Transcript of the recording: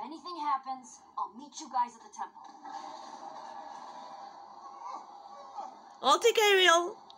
anything happens, I'll meet you guys at the temple. Okay, Ariel.